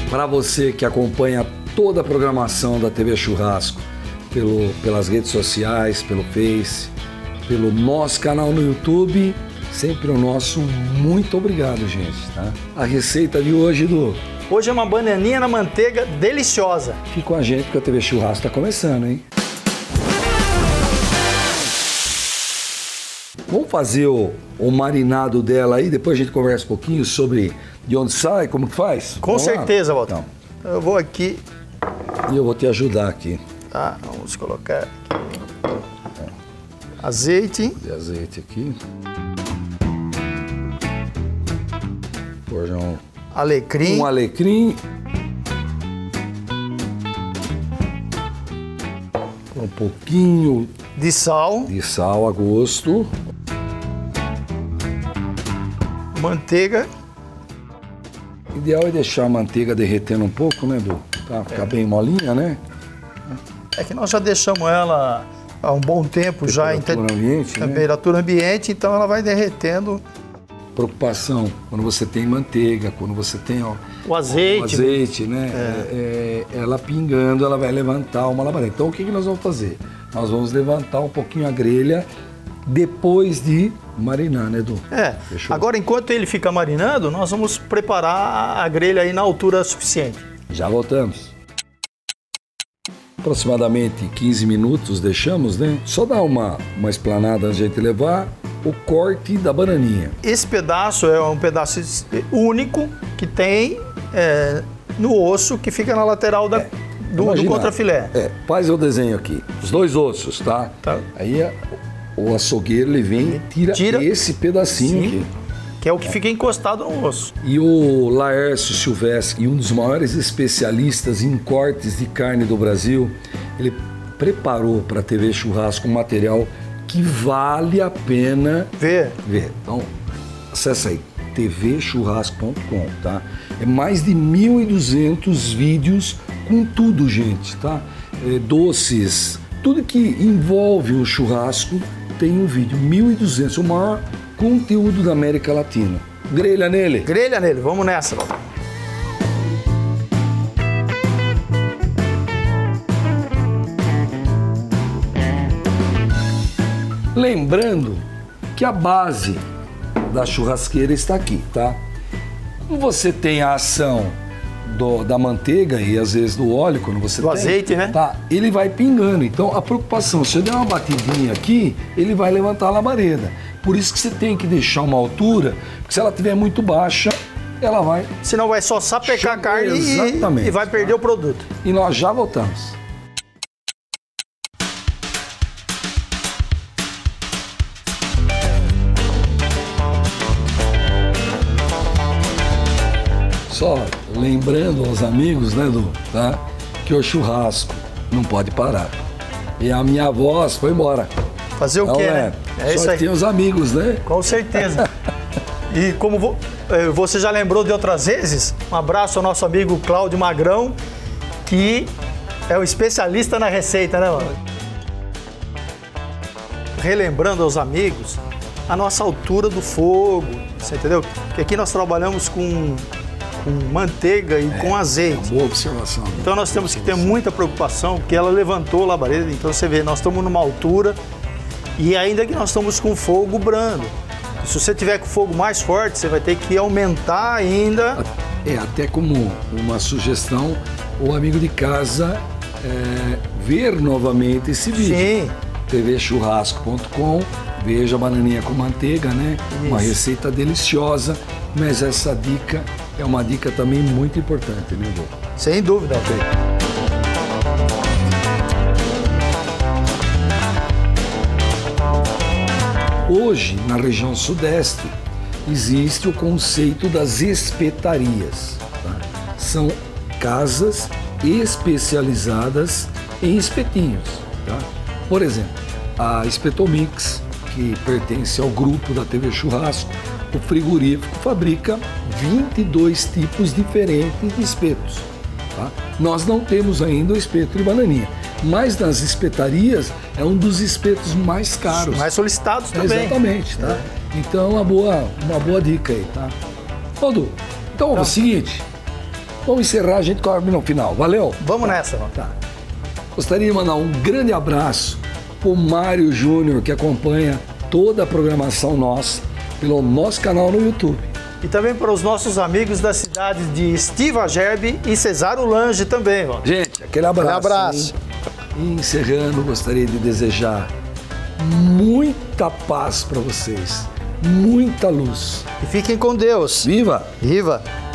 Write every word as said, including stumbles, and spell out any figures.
Para você que acompanha toda a programação da T V Churrasco, pelo, pelas redes sociais, pelo Face, pelo nosso canal no YouTube, sempre o nosso muito obrigado, gente, tá? A receita de hoje, do Hoje é uma bananinha na manteiga deliciosa. Fique com a gente porque a T V Churrasco tá começando, hein? Vamos fazer o, o marinado dela aí, depois a gente conversa um pouquinho sobre de onde sai, como que faz? Com Vamos certeza, lá? Walter. Então, eu vou aqui. E eu vou te ajudar aqui. Tá, vamos colocar aqui. Azeite. De azeite aqui. Pôr já um, Alecrim. um alecrim. Um pouquinho De sal. de sal a gosto. Manteiga. O ideal é deixar a manteiga derretendo um pouco, né, Edu? Pra ficar é. bem molinha, né? É que nós já deixamos ela há um bom tempo já em temperatura ambiente, temperatura né? ambiente, então ela vai derretendo. Preocupação quando você tem manteiga, quando você tem ó, o azeite, o azeite, né? É. É, é, ela pingando, ela vai levantar uma labareda. Então o que, que nós vamos fazer? Nós vamos levantar um pouquinho a grelha depois de marinar, né, Edu? É. Fechou? Agora, enquanto ele fica marinando, nós vamos preparar a grelha aí na altura suficiente. Já voltamos. Aproximadamente quinze minutos deixamos, né? Só dar uma, uma esplanada antes de a gente levar o corte da bananinha. Esse pedaço é um pedaço único que tem é, no osso que fica na lateral da, é, do, do contrafilé. É, faz o desenho aqui. Os dois ossos, tá? Tá. Aí a, o açougueiro ele vem e tira, tira esse pedacinho, sim, aqui. Que é o que fica encostado no osso. E o Laércio Silvestre, um dos maiores especialistas em cortes de carne do Brasil, ele preparou para a T V Churrasco um material que vale a pena ver. ver. Então, acessa aí, t v churrasco ponto com, tá? É mais de mil e duzentos vídeos com tudo, gente, tá? É, doces, tudo que envolve o churrasco tem um vídeo. mil e duzentos, o maior conteúdo da América Latina. Grelha nele. Grelha nele, vamos nessa. Lembrando que a base da churrasqueira está aqui, tá? Como você tem a ação do, da manteiga e às vezes do óleo, quando você do tem, azeite, né? Tá, ele vai pingando. Então a preocupação, se eu der uma batidinha aqui, ele vai levantar a labareda. Por isso que você tem que deixar uma altura, porque se ela estiver muito baixa, ela vai... Senão vai só sapecar a carne e, e vai perder, tá, o produto. E nós já voltamos. Só lembrando aos amigos, né, Edu, tá? Que o churrasco não pode parar. E a minha voz foi embora. Fazer o então, quê, é, né? É isso aí. Tem os amigos, né? Com certeza. E como vo, você já lembrou de outras vezes, um abraço ao nosso amigo Cláudio Magrão, que é o especialista na receita, né, mano? Relembrando aos amigos a nossa altura do fogo, você entendeu? Porque aqui nós trabalhamos com... com manteiga e é, com azeite. É uma boa observação. Né? Então nós temos que ter muita preocupação, porque ela levantou a labareda, então você vê, nós estamos numa altura e ainda que nós estamos com fogo brando. Se você tiver com fogo mais forte, você vai ter que aumentar ainda. É, até como uma sugestão, o amigo de casa é, ver novamente esse vídeo. Sim. t v churrasco ponto com, veja a bananinha com manteiga, né? Isso. Uma receita deliciosa, mas essa dica é uma dica também muito importante, né, Edu? Sem dúvida, Alfredo. Hoje, na região sudeste, existe o conceito das espetarias. Tá? São casas especializadas em espetinhos. Tá? Por exemplo, a Espetomix, que pertence ao grupo da T V Churrasco, o frigorífico fabrica vinte e dois tipos diferentes de espetos. Tá? Nós não temos ainda o espeto de bananinha, mas nas espetarias é um dos espetos mais caros. Mais solicitados também. Exatamente, tá? É. Então, uma boa, uma boa dica aí, tá? Ô, Du, então, então é o seguinte, Vamos encerrar, a gente corre no final. Valeu? Vamos tá. nessa, mano. Tá. Gostaria de mandar um grande abraço pro Mário Júnior, que acompanha toda a programação nossa pelo nosso canal no YouTube. E também para os nossos amigos da cidade de Estiva Gerbe e Cesaro Lange também, ó. Gente, aquele abraço. Aquele abraço. E encerrando, gostaria de desejar muita paz para vocês, muita luz. E fiquem com Deus. Viva! Viva!